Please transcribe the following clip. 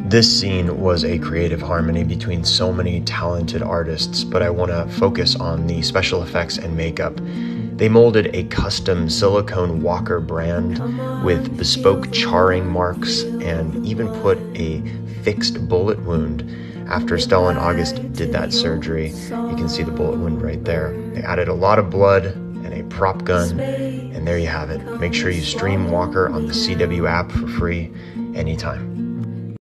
This scene was a creative harmony between so many talented artists, but I want to focus on the special effects and makeup. They molded a custom silicone walker brand with bespoke charring marks and even put a fixed bullet wound. After Stella and August did that surgery, you can see the bullet wound right there. They added a lot of blood and a prop gun, and there you have it. Make sure you stream Walker on the CW app for free anytime.